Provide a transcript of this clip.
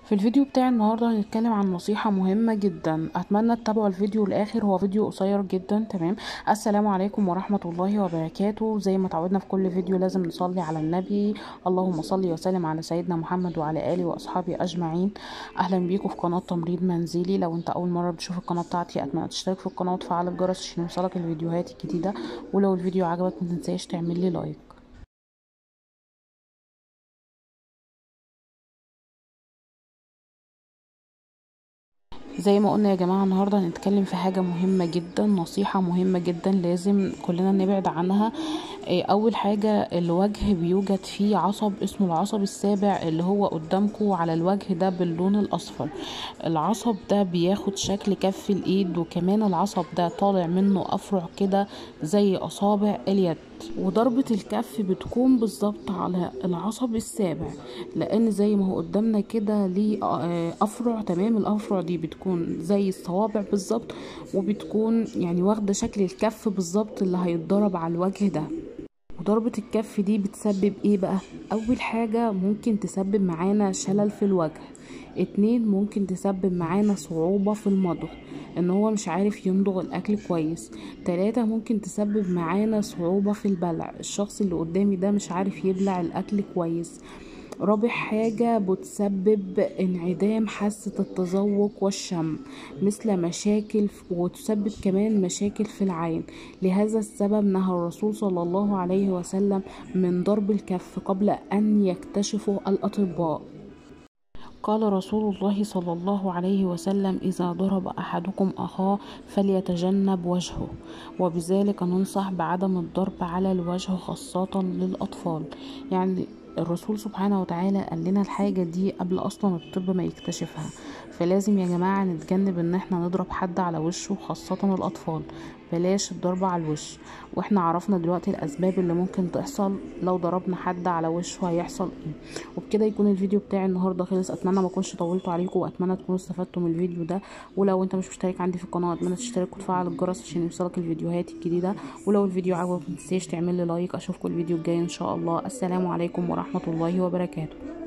في الفيديو بتاع النهاردة هنتكلم عن نصيحة مهمة جدا. اتمنى تتابعوا الفيديو الاخر، هو فيديو قصير جدا. تمام. السلام عليكم ورحمة الله وبركاته. زي ما تعودنا في كل فيديو لازم نصلي على النبي. اللهم صل وسلم على سيدنا محمد وعلى آله واصحابه اجمعين. اهلا بيكم في قناة تمريض منزلي. لو انت اول مرة بتشوف القناة بتاعتي اتمنى تشترك في القناة وتفعل الجرس عشان يوصلك الفيديوهات الجديدة، ولو الفيديو عجبك متنساش تعمل لي لايك. زي ما قلنا يا جماعة، النهاردة هنتكلم في حاجة مهمة جدا، نصيحة مهمة جدا لازم كلنا نبعد عنها. اول حاجة، الوجه بيوجد فيه عصب اسمه العصب السابع اللي هو قدامكم على الوجه ده باللون الاصفر. العصب ده بياخد شكل كف الايد، وكمان العصب ده طالع منه افرع كده زي اصابع اليد، وضربة الكف بتكون بالظبط على العصب السابع، لان زي ما هو قدامنا كده ليه افرع. تمام. الافرع دي بتكون زي الصوابع بالظبط، وبتكون يعني واخدة شكل الكف بالظبط اللي هيتضرب على الوجه ده. وضربة الكف دي بتسبب ايه بقى؟ اول حاجة ممكن تسبب معانا شلل في الوجه. اتنين، ممكن تسبب معانا صعوبة في المضغ، ان هو مش عارف يمضغ الاكل كويس. تلاتة، ممكن تسبب معانا صعوبة في البلع، الشخص اللي قدامي ده مش عارف يبلع الاكل كويس. رابع حاجة، بتسبب انعدام حاسة التذوق والشم، مثل مشاكل وتسبب كمان مشاكل في العين. لهذا السبب نهى الرسول صلى الله عليه وسلم من ضرب الكف قبل أن يكتشفه الأطباء. قال رسول الله صلى الله عليه وسلم: إذا ضرب أحدكم أخاه فليتجنب وجهه. وبذلك ننصح بعدم الضرب على الوجه خاصة للأطفال. يعني الرسول سبحانه وتعالى قال لنا الحاجة دي قبل أصلا الطب ما يكتشفها، فلازم يا جماعة نتجنب ان احنا نضرب حد على وشه خاصة الأطفال. بلاش الضرب على الوش. واحنا عرفنا دلوقتي الأسباب اللي ممكن تحصل لو ضربنا حد على وشه هيحصل ايه. وبكده يكون الفيديو بتاعي النهارده خلص. اتمنى ما اكونش طولت عليكم، واتمنى تكونوا استفدتوا من الفيديو ده. ولو انت مش مشترك عندي في القناه اتمنى تشترك وتفعل الجرس عشان يوصلك الفيديوهات الجديده. ولو الفيديو عجبك متنساش تعمل لي لايك. اشوفكم الفيديو الجاي ان شاء الله. السلام عليكم ورحمه الله وبركاته.